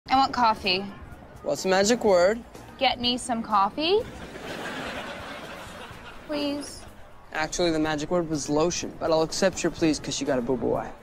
I want coffee. What's the magic word? Get me some coffee. Please. Actually, the magic word was lotion, but I'll accept your please because you got a boo-boo eye.